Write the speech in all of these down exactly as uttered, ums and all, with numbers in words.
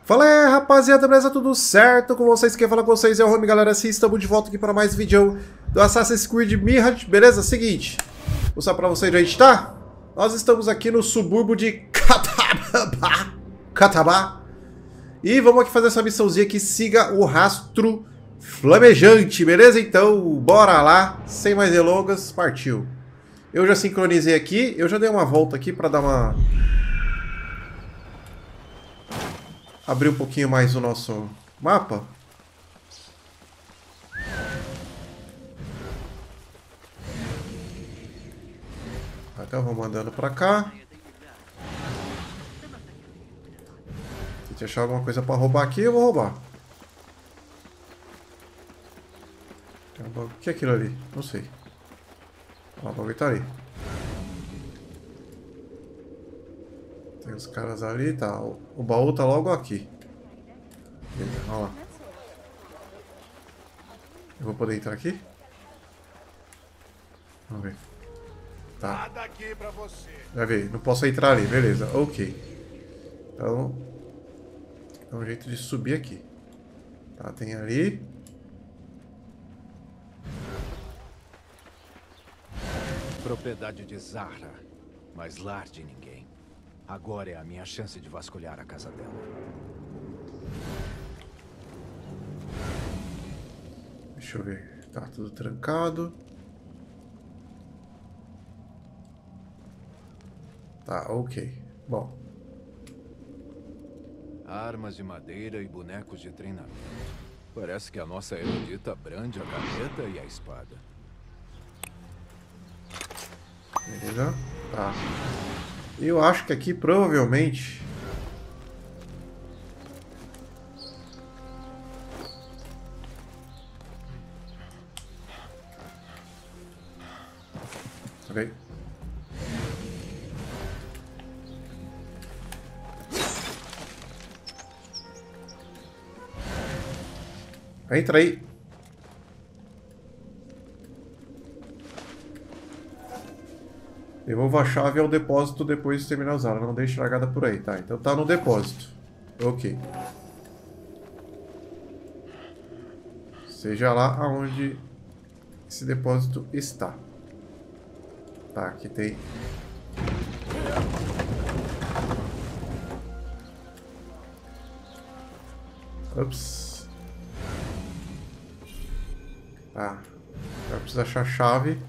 Fala aí, rapaziada, beleza? Tudo certo com vocês? Quem fala com vocês é o Rami, galera. Sim, estamos de volta aqui para mais vídeo do Assassin's Creed Mirage, beleza? Seguinte, vou mostrar para vocês onde a gente tá. Nós estamos aqui no subúrbio de Catabá, Catabá. E vamos aqui fazer essa missãozinha que siga o rastro flamejante, beleza? Então, bora lá, sem mais delongas, partiu. Eu já sincronizei aqui, eu já dei uma volta aqui para dar uma... abrir um pouquinho mais o nosso mapa. Então vamos andando pra cá. Se achar alguma coisa pra roubar aqui, eu vou roubar. O que é aquilo ali? Não sei. Ó, o bagulho tá ali. Tem os caras ali, tá. O baú tá logo aqui. Olha lá. Eu vou poder entrar aqui? Vamos ver. Tá. Vai ver, não posso entrar ali, beleza. Ok. Então, é um jeito de subir aqui. Tá, tem ali. Propriedade de Zahra, mas lar de ninguém. Agora é a minha chance de vasculhar a casa dela. Deixa eu ver. Tá tudo trancado. Tá, ok. Bom. Armas de madeira e bonecos de treinamento. Parece que a nossa erudita brande a caneta e a espada. Beleza? Tá. Eu acho que aqui provavelmente... Ok. Entra aí. Devolva a chave ao depósito depois de terminar a usá-la. Não deixe largada por aí, tá? Então tá no depósito. Ok. Seja lá aonde esse depósito está. Tá, aqui tem... Ups. Tá. Vai precisar achar a chave.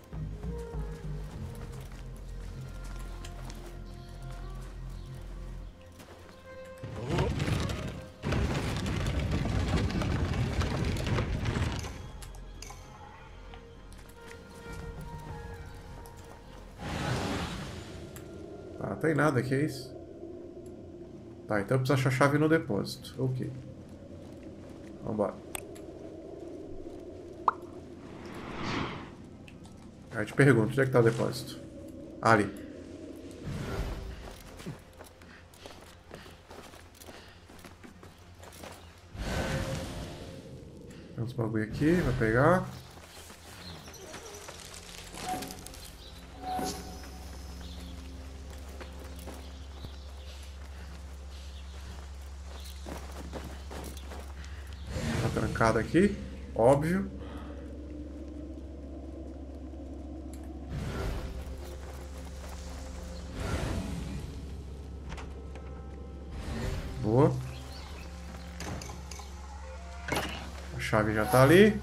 Tá, não tem nada aqui, é isso? Tá, então eu preciso achar a chave no depósito. Ok. Vambora. Aí eu te pergunto, onde é que tá o depósito? Ah, ali. Tem uns bagulho aqui, vai pegar. Tá trancado aqui, óbvio. Boa. A chave já tá ali.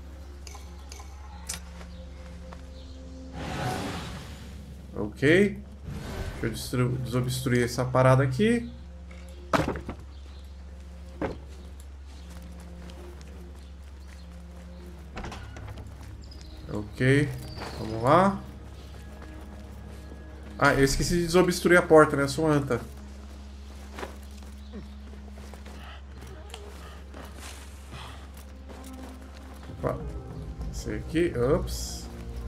Ok. Deixa eu desobstruir essa parada aqui. Ok. Vamos lá. Ah, eu esqueci de desobstruir a porta, né? Eu sou anta. Opa. Esse aqui. Ups.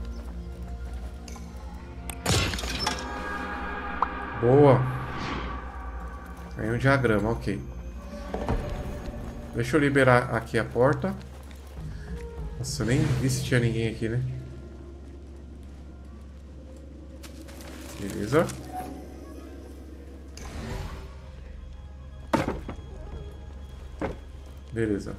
Boa. Ganhei um diagrama, ok. Deixa eu liberar aqui a porta. Nossa, eu nem vi se tinha ninguém aqui, né? Beleza. Beleza.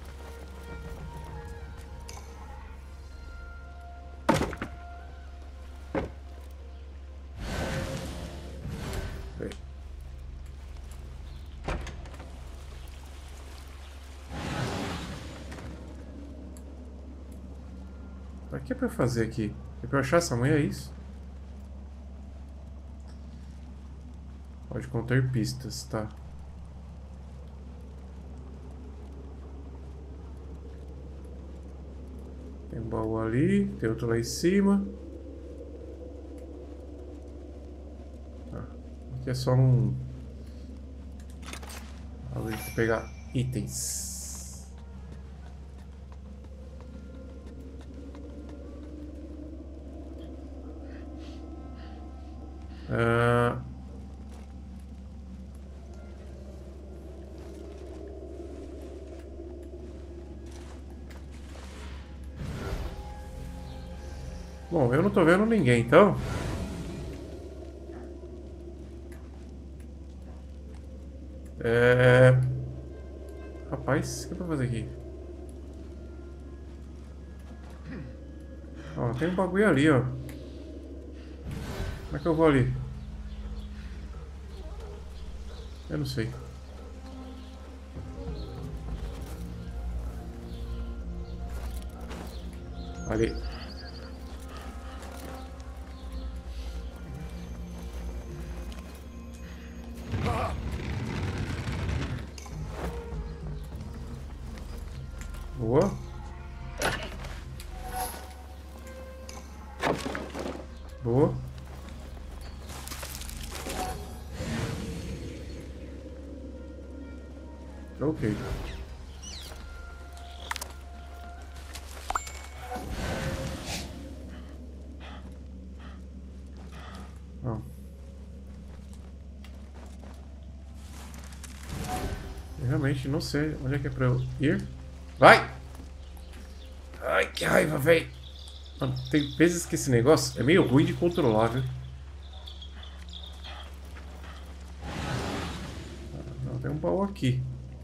O que é pra eu fazer aqui? É pra eu achar essa manhã, é isso? Pode conter pistas, tá. Tem um baú ali, tem outro lá em cima. Ah, aqui é só um... ali pra pegar itens. Ah... Bom, eu não tô vendo ninguém, então. É... Rapaz, o que eu vou fazer aqui? Ó, tem um bagulho ali, ó. Como é que eu vou ali? Eu não sei. Ali. Boa. Boa. Ok. Não. Eu realmente não sei onde é que é pra eu ir. Vai! Ai, que raiva, velho. Tem vezes que esse negócio é meio ruim de controlar, viu? Não, tem um baú aqui.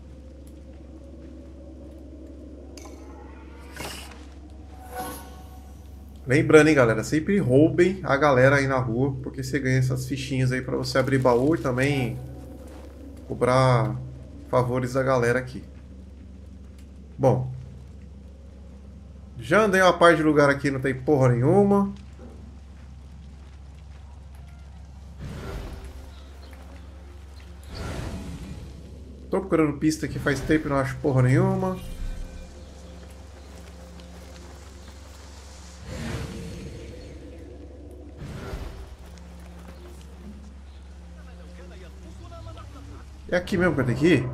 Lembrando, hein, galera, sempre roubem a galera aí na rua, porque você ganha essas fichinhas aí pra você abrir baú e também cobrar favores da galera aqui. Bom, já andei uma parte de lugar aqui, não tem porra nenhuma. Tô procurando pista aqui faz tempo e não acho porra nenhuma. É aqui mesmo que eu tenho que ir?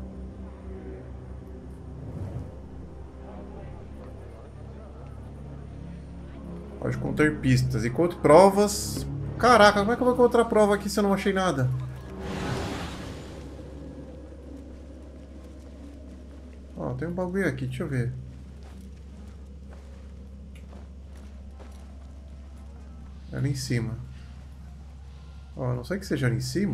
Pode conter pistas. Encontre provas. Caraca, como é que eu vou encontrar prova aqui se eu não achei nada? Ó, tem um bagulho aqui, deixa eu ver. É ali em cima. Ó, a não sei que seja ali em cima.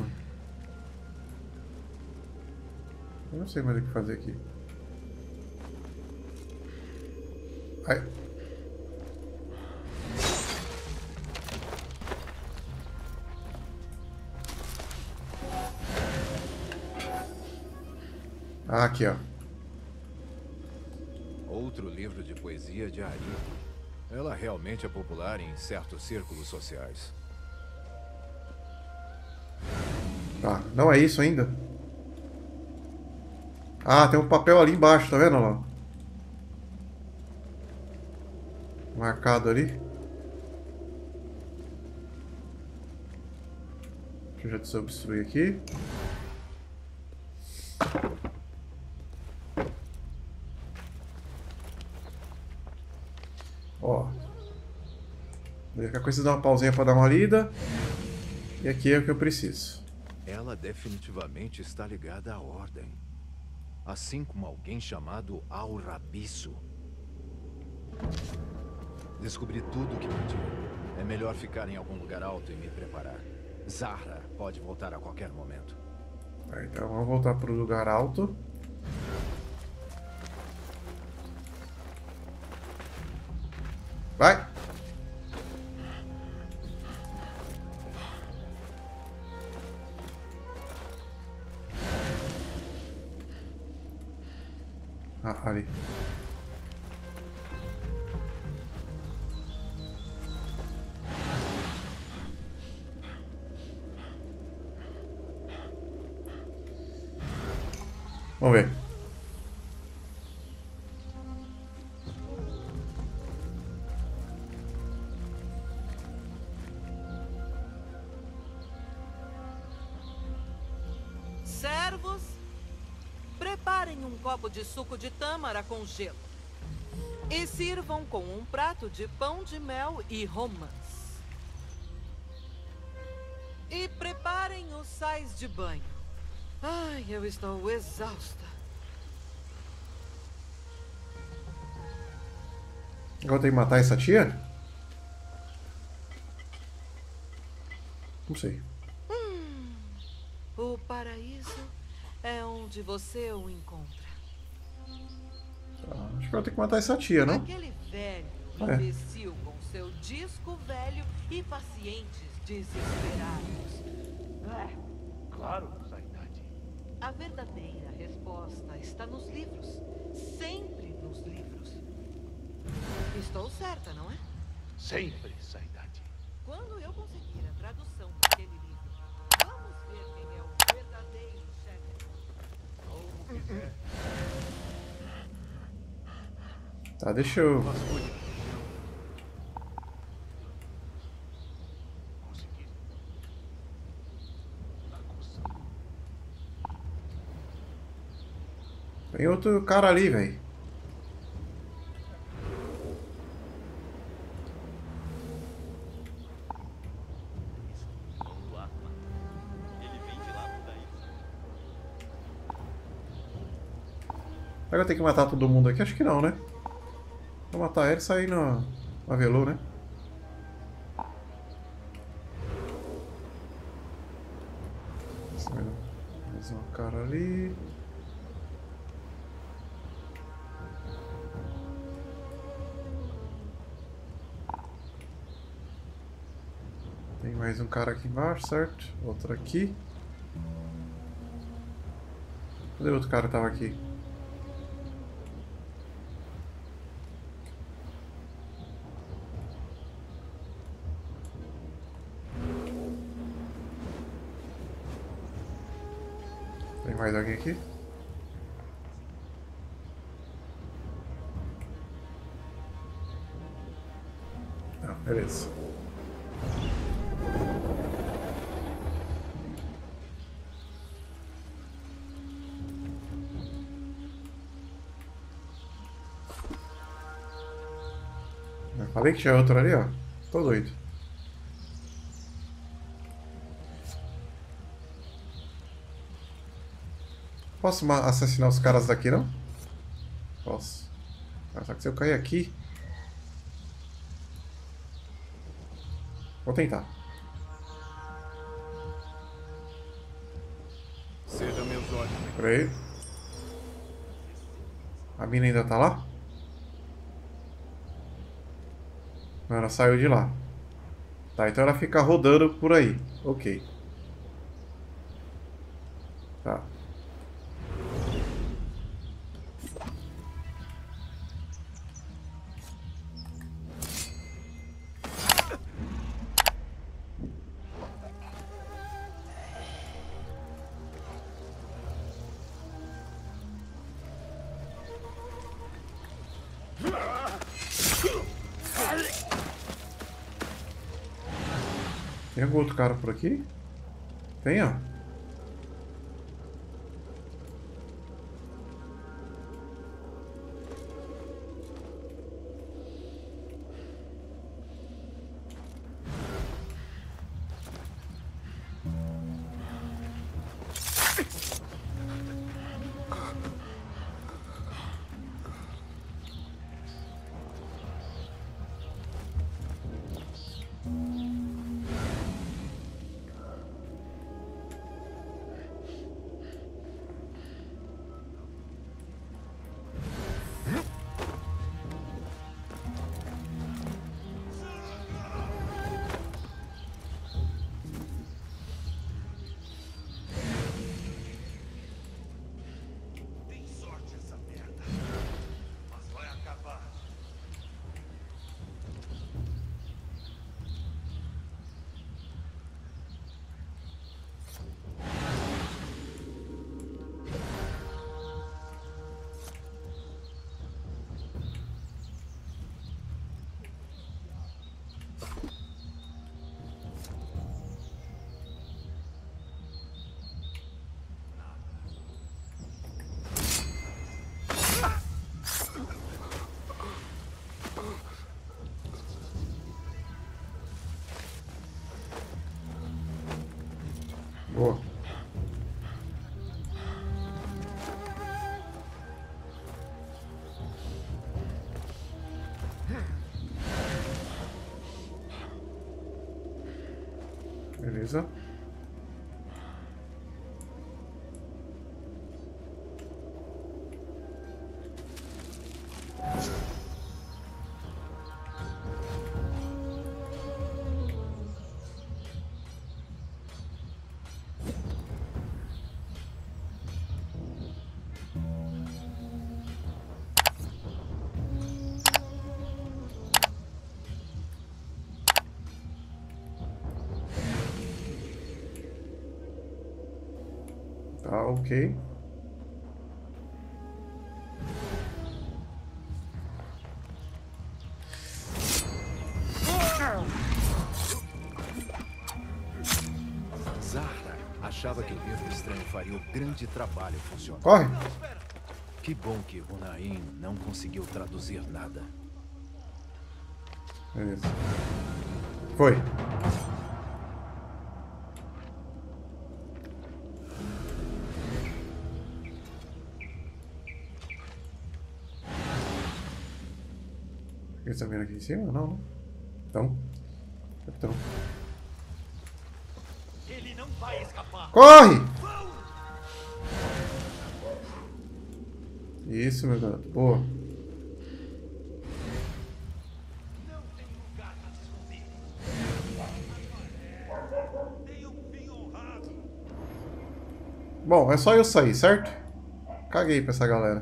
Eu não sei mais o que fazer aqui. Ai. Ah, aqui, ó. Outro livro de poesia de Ari. Ela realmente é popular em certos círculos sociais. Tá, não é isso ainda? Ah, tem um papel ali embaixo, tá vendo lá? Marcado ali. Deixa eu já desobstruir aqui. Ó. Qualquer coisa dá uma pausinha pra dar uma lida. E aqui é o que eu preciso. Ela definitivamente está ligada à Ordem. Assim como alguém chamado Al-Rabisso. Descobri tudo o que podia. É melhor ficar em algum lugar alto e me preparar. Zahra pode voltar a qualquer momento. Tá, então vamos voltar pro lugar alto. Vai. Ah, ali. Vamos ver. Servos, preparem um copo de suco de tâmara com gelo. E sirvam com um prato de pão de mel e romãs. E preparem os sais de banho. Ai, eu estou exausta. Agora tem que matar essa tia? Não sei. Hum, o paraíso é onde você o encontra. Tá, acho que eu vou ter que matar essa tia, não? Aquele velho É. imbecil com seu disco velho e pacientes desesperados. É, claro, Zaidade. A verdadeira resposta está nos livros. Sempre nos livros. Estou certa, não é? Sempre, Zaidade. Quando eu conseguir a tradução daquele livro, vamos ver quem é o verdadeiro chefe. Como quiser. Tá, deixa eu... Vasculhe. Consegui. Tá coçando. Tem outro cara ali, velho. Vamos lá. Ele vem de lá pra isso. Será que eu tenho que matar todo mundo aqui? Acho que não, né? Vou matar ele e sair no, no avelô, né? Mais um cara ali. Tem mais um cara aqui embaixo, certo? Outro aqui. Cadê o outro cara que tava aqui? Tem mais alguém aqui? Não, beleza. Eu falei que tinha outro ali, ó. Tô doido. Posso ma- assassinar os caras daqui, não? Posso. Ah, só que se eu cair aqui... Vou tentar. Sejam meus olhos. Peraí. A mina ainda tá lá? Não, ela saiu de lá. Tá, então ela fica rodando por aí. Ok. Tá. Tem algum outro cara por aqui? Tem, ó. Beleza. Tá, ok. Zahra achava que o livro estranho faria o grande trabalho funcionar. Corre! Que bom que Hunain não conseguiu traduzir nada. Beleza. Foi. Eles estão vendo aqui em cima? Não, né? Então. Então. Ele não vai escapar. Corre! Isso, meu garoto. Boa. Não tem lugar pra se esconder. Tem um fim honrado. Bom, é só eu sair, certo? Caguei pra essa galera.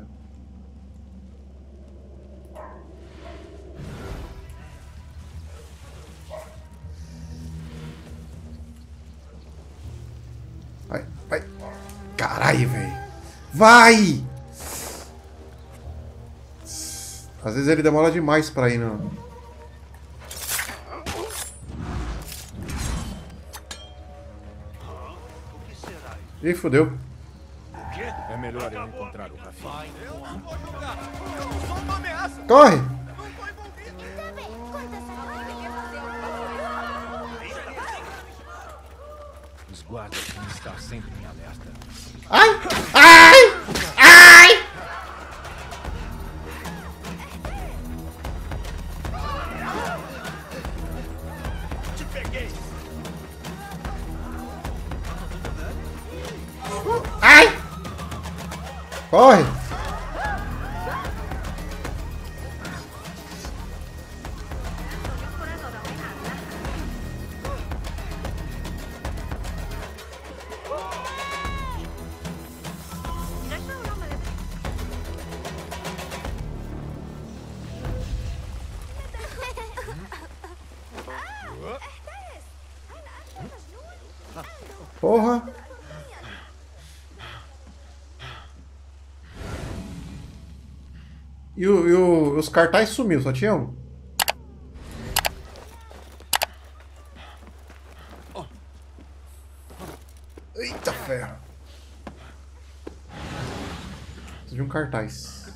Vai, vai. Caralho, velho. Vai! Às vezes ele demora demais pra ir no... O que será isso? Ih, fodeu. O quê? É melhor eu encontrar o Rafik. Vai, eu não vou jogar. Eu não sou uma ameaça. Corre! Não tô envolvido. Também, quando essa coisa quer fazer alguma coisa. Os guardas vão estar sempre em alerta. Ai! Ai! Ai! Te peguei. Ai! Corre! Porra! E, o, e o- os cartazes sumiu, só tinha um. Eita ferro! Preciso de um cartaz.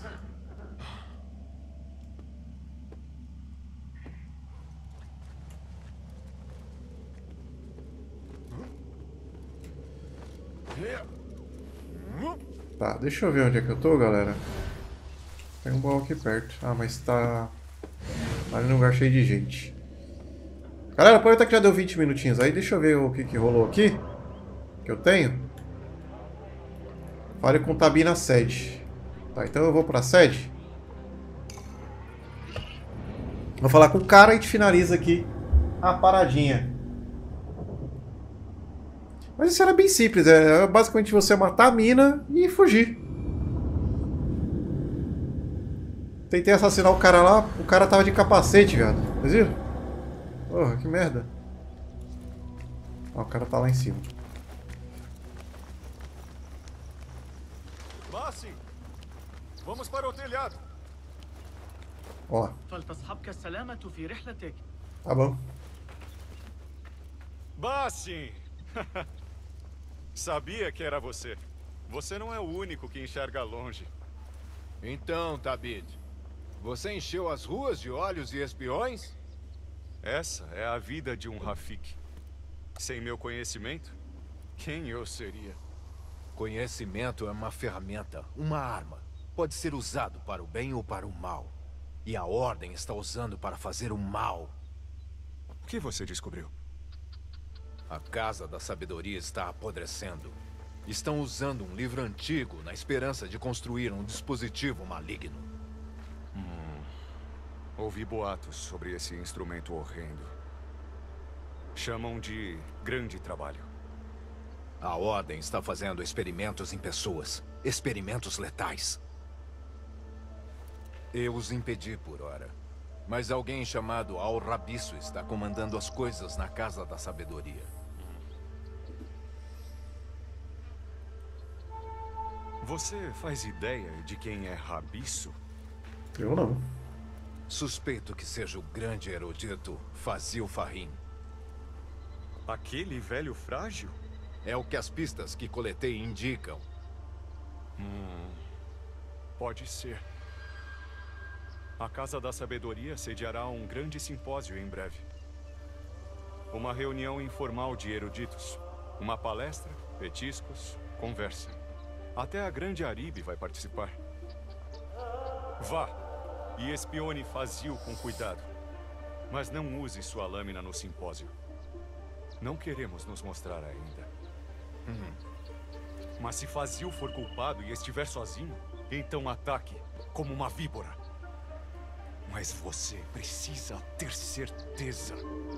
Tá, deixa eu ver onde é que eu tô, galera. Tem um baú aqui perto. Ah, mas tá... tá ali num lugar cheio de gente. Galera, aproveitar que já deu vinte minutinhos aí. Deixa eu ver o que, que rolou aqui. Que eu tenho. Fale com o Tabi na sede. Tá, então eu vou pra sede. Vou falar com o cara e a gente finaliza aqui a paradinha. Mas isso era bem simples. É basicamente você matar a mina e fugir. Tentei assassinar o cara lá, o cara tava de capacete, viado. Vocês viram? Porra, que merda. Ó, o cara tá lá em cima. Bassi, vamos para o telhado. Ó, فلتصحبك السلامة في رحلتك. tá bom. Bassi! Sabia que era você. Você não é o único que enxerga longe. Então, Tabid, você encheu as ruas de olhos e espiões? Essa é a vida de um Rafik. Sem meu conhecimento, quem eu seria? Conhecimento é uma ferramenta, uma arma. Pode ser usado para o bem ou para o mal. E a Ordem está usando para fazer o mal. O que você descobriu? A Casa da Sabedoria está apodrecendo. Estão usando um livro antigo na esperança de construir um dispositivo maligno. Hum. Ouvi boatos sobre esse instrumento horrendo. Chamam de Grande Trabalho. A Ordem está fazendo experimentos em pessoas. Experimentos letais. Eu os impedi por hora. Mas alguém chamado Al-Rabisso está comandando as coisas na Casa da Sabedoria. Você faz ideia de quem é Rabisso? Eu não. Suspeito que seja o grande erudito Fazil Fahim. Aquele velho frágil? É o que as pistas que coletei indicam. Hum, pode ser. A Casa da Sabedoria sediará um grande simpósio em breve. Uma reunião informal de eruditos. Uma palestra, petiscos, conversa. Até a grande Aribe vai participar. Vá e espione Fazil com cuidado. Mas não use sua lâmina no simpósio. Não queremos nos mostrar ainda. Uhum. Mas se Fazil for culpado e estiver sozinho, então ataque como uma víbora. Mas você precisa ter certeza.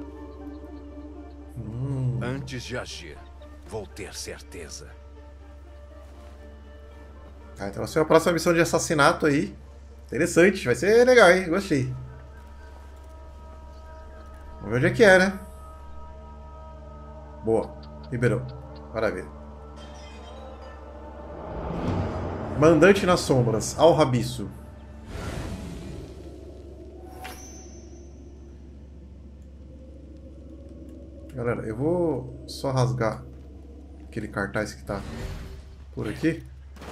Hum. Antes de agir, vou ter certeza. Ah, então essa é a próxima missão de assassinato aí. Interessante, vai ser legal, hein? Gostei. Vamos ver onde é que é, né? Boa, liberou. Maravilha. Mandante nas sombras, Al-Rabisso. Galera, eu vou só rasgar aquele cartaz que tá por aqui.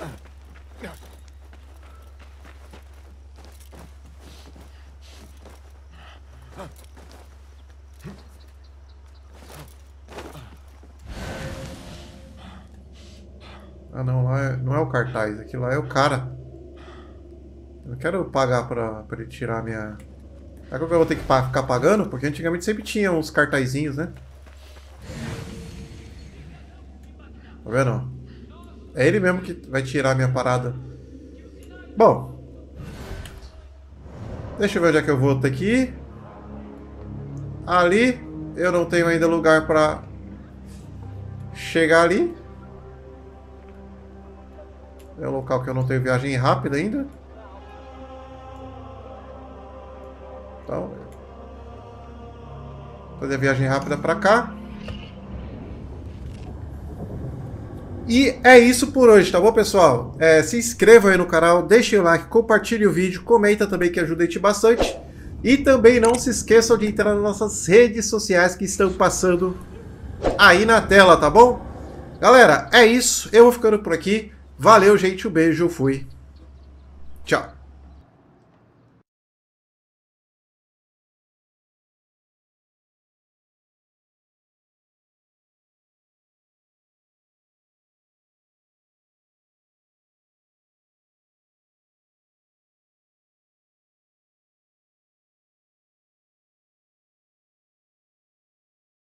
Ah não, lá é, não é o cartaz, aquilo lá é o cara. Eu não quero pagar pra, pra ele tirar a minha... Agora que eu vou ter que pa ficar pagando? Porque antigamente sempre tinha uns cartazinhos, né? Tá vendo? É ele mesmo que vai tirar a minha parada. Bom. Deixa eu ver onde é que eu vou ter que ir. Ali. Eu não tenho ainda lugar pra chegar ali. É um local que eu não tenho viagem rápida ainda. Então, vou fazer a viagem rápida pra cá. E é isso por hoje, tá bom, pessoal? É, se inscrevam aí no canal, deixem o like, compartilhem o vídeo, comenta também que ajuda a gente bastante. E também não se esqueçam de entrar nas nossas redes sociais que estão passando aí na tela, tá bom? Galera, é isso. Eu vou ficando por aqui. Valeu, gente. Um beijo. Fui. Tchau.